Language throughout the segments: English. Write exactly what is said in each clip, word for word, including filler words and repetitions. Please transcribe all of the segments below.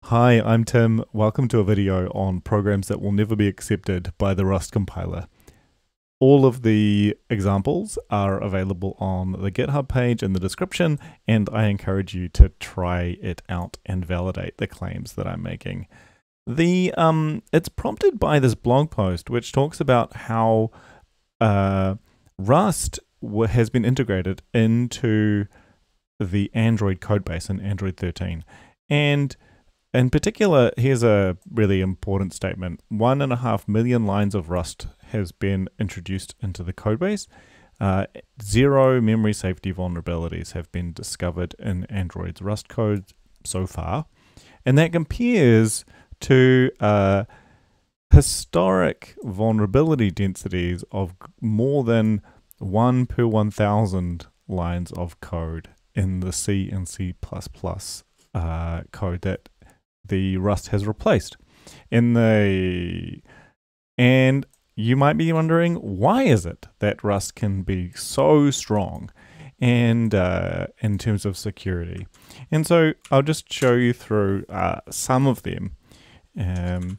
Hi, I'm Tim. Welcome to a video on programs that will never be accepted by the Rust compiler. All of the examples are available on the GitHub page in the description, and I encourage you to try it out and validate the claims that I'm making. The um, it's prompted by this blog post which talks about how uh, Rust has been integrated into the Android codebase in Android thirteen, and in particular, here's a really important statement. One and a half million lines of Rust has been introduced into the codebase. Uh, zero memory safety vulnerabilities have been discovered in Android's Rust code so far. And that compares to uh, historic vulnerability densities of more than one per one thousand lines of code in the C and C plus plus uh, code that the Rust has replaced in the, and you might be wondering, why is it that Rust can be so strong and uh, in terms of security? And so I'll just show you through uh, some of them. Um,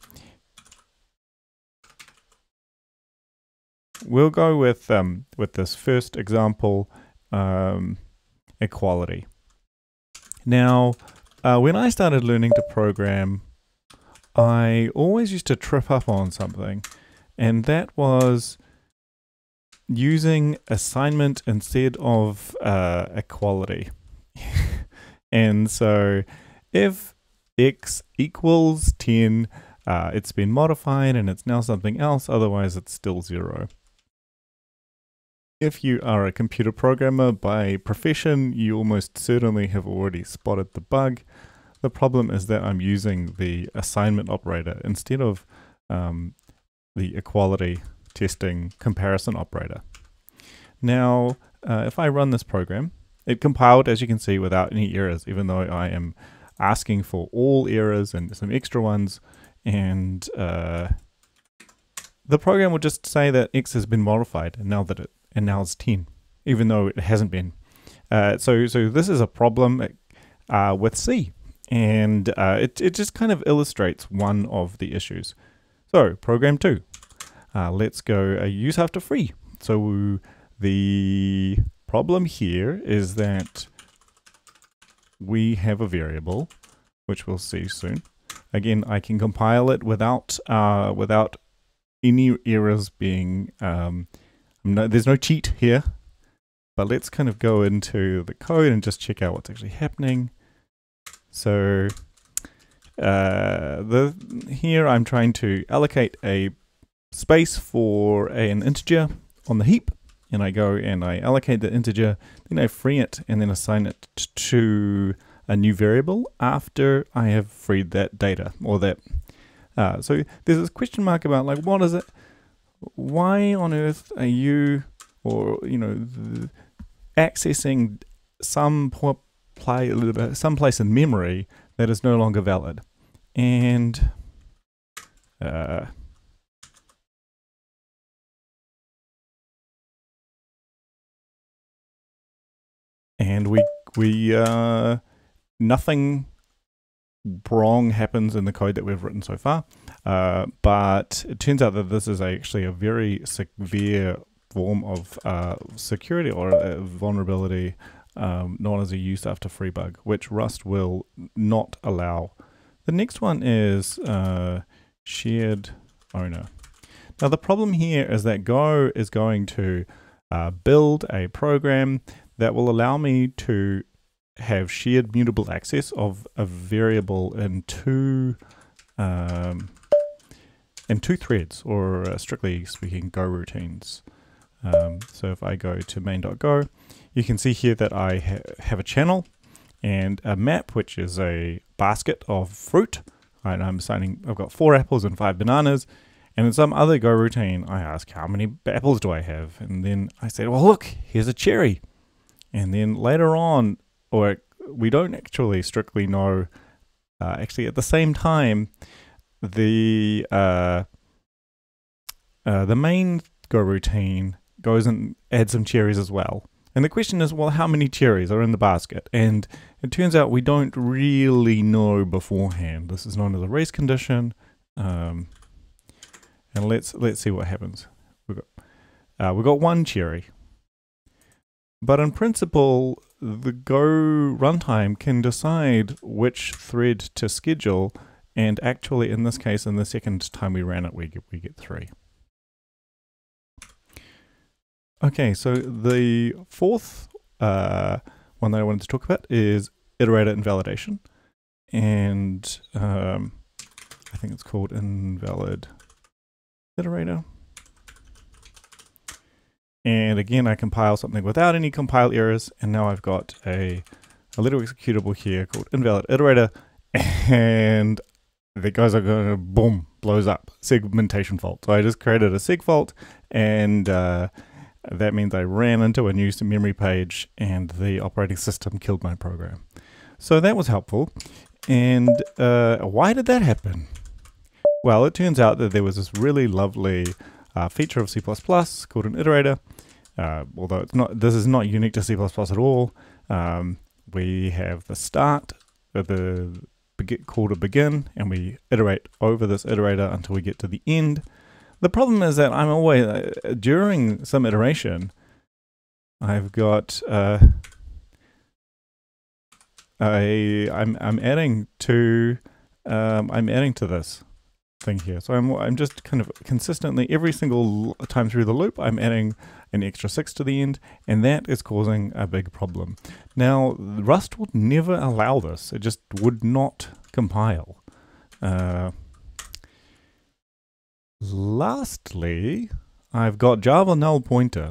we'll go with um, with this first example, um, equality. Now, Uh, when I started learning to program, I always used to trip up on something, and that was using assignment instead of uh, equality. And so if x equals ten, uh, it's been modified and it's now something else, otherwise it's still zero. If you are a computer programmer by profession, you almost certainly have already spotted the bug. The problem is that I'm using the assignment operator instead of um, the equality testing comparison operator. Now, uh, if I run this program, it compiled, as you can see, without any errors, even though I am asking for all errors and some extra ones. And uh, the program will just say that x has been modified, and now that it and now it's ten, even though it hasn't been. Uh, so, so this is a problem uh, with C, and uh, it, it just kind of illustrates one of the issues. So, program two, uh, let's go uh, use after free. So the problem here is that we have a variable, which we'll see soon. Again, I can compile it without uh, without any errors being um, No, there's no cheat here, but let's kind of go into the code and just check out what's actually happening. So uh, the here I'm trying to allocate a space for a, an integer on the heap, and I go and I allocate the integer, then I free it and then assign it to a new variable after I have freed that data or that. Uh, so there's this question mark about like, what is it? Why on earth are you, or you know, the, accessing some play, some place in memory that is no longer valid? And uh, and we we uh, nothing wrong happens in the code that we've written so far. Uh, but it turns out that this is actually a very severe form of uh, security or a vulnerability um, known as a use after free bug, which Rust will not allow. The next one is uh, shared owner. Now the problem here is that Go is going to uh, build a program that will allow me to have shared mutable access of a variable in two um, in two threads, or uh, strictly speaking, Go routines. Um, so if I go to main.go, you can see here that I ha have a channel and a map, which is a basket of fruit. And I'm assigning, I've got four apples and five bananas. And in some other Go routine, I ask, how many apples do I have? And then I say, well, look, here's a cherry. And then later on, or we don't actually strictly know, uh, actually at the same time, the uh, uh, the main Go routine goes and adds some cherries as well. And the question is, well, how many cherries are in the basket? And it turns out we don't really know beforehand. This is known as a race condition. Um, and let's let's see what happens. We've got, uh, we've got one cherry. But in principle, the Go runtime can decide which thread to schedule, and actually in this case, in the second time we ran it, we get, we get three. Okay, so the fourth uh, one that I wanted to talk about is Iterator invalidation. And um, I think it's called invalid Iterator. And again, I compile something without any compile errors, and now I've got a, a little executable here called invalid Iterator, and the guys are going to, boom, blows up, segmentation fault. So I just created a seg fault, and uh, that means I ran into a new memory page, and the operating system killed my program. So that was helpful. And uh, why did that happen? Well, it turns out that there was this really lovely uh, feature of C plus plus called an iterator. Uh, although it's not, this is not unique to C plus plus at all. Um, we have the start of the call to begin, and we iterate over this iterator until we get to the end. The problem is that I'm always, uh, during some iteration, I've got uh, a, I'm, I'm adding to, um, I'm adding to this thing here. So I'm, I'm just kind of consistently, every single time through the loop, I'm adding an extra six to the end, and that is causing a big problem. Now, Rust would never allow this. It just would not compile. Uh, lastly, I've got Java null pointer.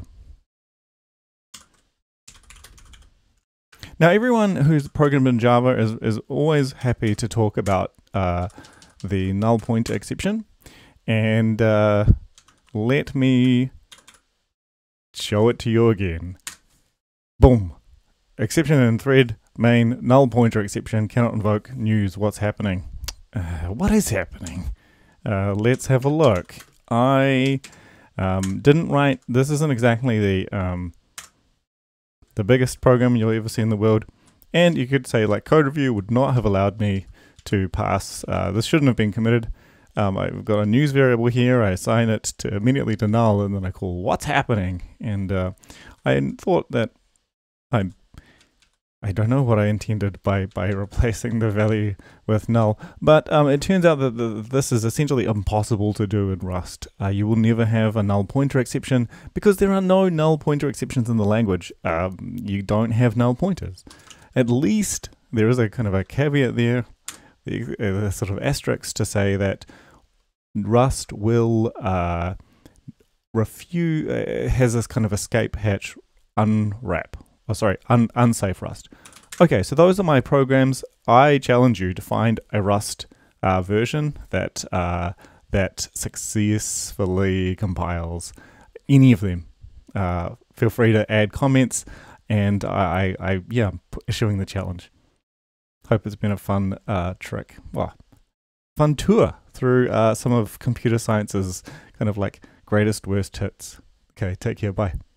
Now, everyone who's programmed in Java is, is always happy to talk about uh, the null pointer exception, and uh, let me show it to you again. Boom. Exception in thread main null pointer exception cannot invoke news. What's happening? Uh, what is happening? Uh, let's have a look. I um, didn't write, this isn't exactly the um, the biggest program you'll ever see in the world, and you could say like code review would not have allowed me to pass. Uh, this shouldn't have been committed. Um, I've got a news variable here. I assign it to immediately to null, and then I call what's happening. And uh, I thought that I I don't know what I intended by by replacing the value with null, but um, it turns out that the, this is essentially impossible to do in Rust. Uh, you will never have a null pointer exception because there are no null pointer exceptions in the language. Um, you don't have null pointers. At least there is a kind of a caveat there, the, uh, the sort of asterisk to say that Rust will uh, refuse, uh, has this kind of escape hatch unwrap. Oh, sorry, un unsafe Rust. Okay, so those are my programs. I challenge you to find a Rust uh, version that uh, that successfully compiles any of them. Uh, feel free to add comments, and I, I, I yeah, issuing the challenge. Hope it's been a fun uh, trick. Well, fun tour through uh, some of computer science's kind of like greatest worst hits. Okay, take care, bye.